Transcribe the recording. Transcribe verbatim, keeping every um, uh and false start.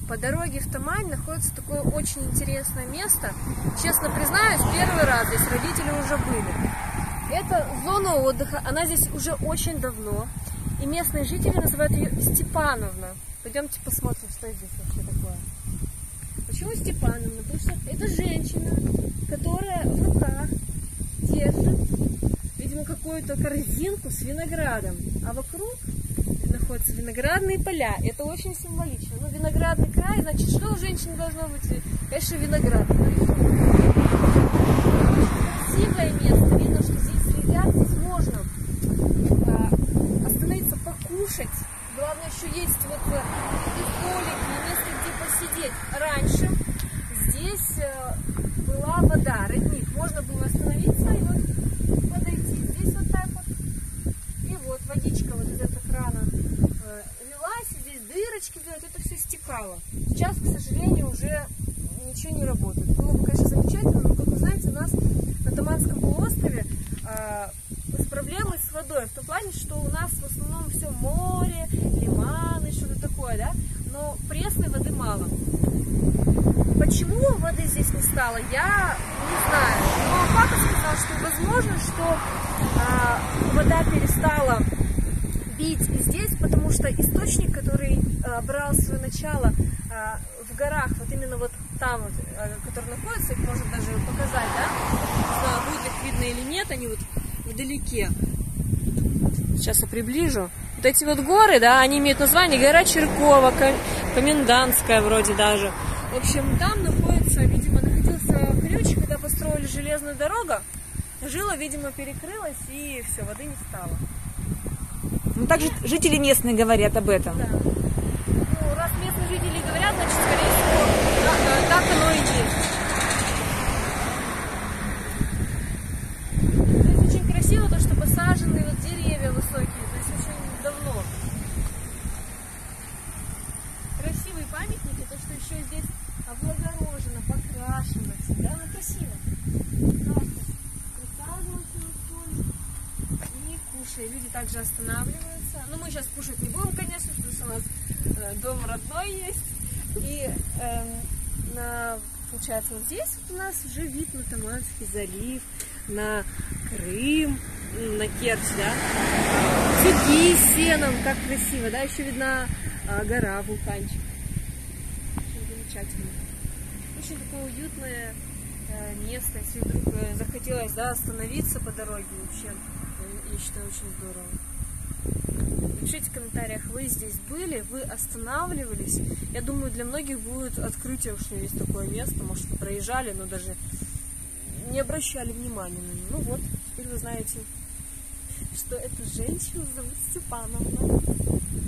По дороге в Тамань находится такое очень интересное место. Честно признаюсь, первый раз здесь родители уже были. Это зона отдыха, она здесь уже очень давно. И местные жители называют ее Степановна. Пойдемте посмотрим, что здесь вообще такое. Почему Степановна? Потому что это женщина, которая в руках держит, видимо, какую-то корзинку с виноградом. А вокруг находятся виноградные поля. Это очень символично. Ну, виноградный край, значит, что у женщины должно быть? Конечно, виноград. Красивое место. Видно, что здесь следят, здесь можно а, остановиться, покушать. Главное, еще есть вот и столики, и место, где посидеть. Раньше здесь была вода, родник. Можно было остановиться и вот подойти. Здесь вот так вот. И вот водичка вот из этого крана э, лилась, и здесь дырочки делают, это все стекало. Сейчас, к сожалению, уже ничего не работает. Было бы, конечно, замечательно, но, как вы знаете, у нас на Таманском полуострове э, с проблемой с водой. В том плане, что у нас в основном все море, лиманы, что-то такое, да? Но пресной воды мало. Почему воды здесь не стало, я не знаю. Но папа сказал, что возможно, что а, вода перестала бить здесь, потому что источник, который а, брал свое начало а, в горах, вот именно вот там, вот, а, который находится, их можно даже показать, да? Не знаю, будет их видно или нет, они вот вдалеке. Сейчас я приближу. Вот эти вот горы, да, они имеют название гора Черкова, Комендантская вроде даже. В общем, там находится, видимо, находился ключ, когда построили железную дорогу. Жила, видимо, перекрылась, и все, воды не стало. Ну, также жители местные говорят об этом. Да. Ну, раз местные жители говорят, значит, скорее всего, да, так оно и есть. Здесь очень красиво то, что посажены вот деревья высокие, то есть очень давно. Красивый памятник, и то, что еще здесь облагорожено, покрашено, всегда оно красиво. Присаживаемся на столик и кушаем. Люди также останавливаются. Но мы сейчас кушать не будем, конечно, потому что у нас э, дом родной есть. И э, на, получается, вот здесь вот у нас уже вид на Таманский залив, на Крым, на Керчь, да. Цветы с сеном, как красиво, да, еще видна э, гора, вулканчик. Замечательно. Очень такое уютное э, место, если вдруг э, захотелось, да, остановиться по дороге, вообще, э, я считаю, очень здорово. Пишите в комментариях, вы здесь были, вы останавливались. Я думаю, для многих будет открытие, что есть такое место, может, вы проезжали, но даже не обращали внимания на него. Ну вот, теперь вы знаете, что эту женщину зовут Степановна.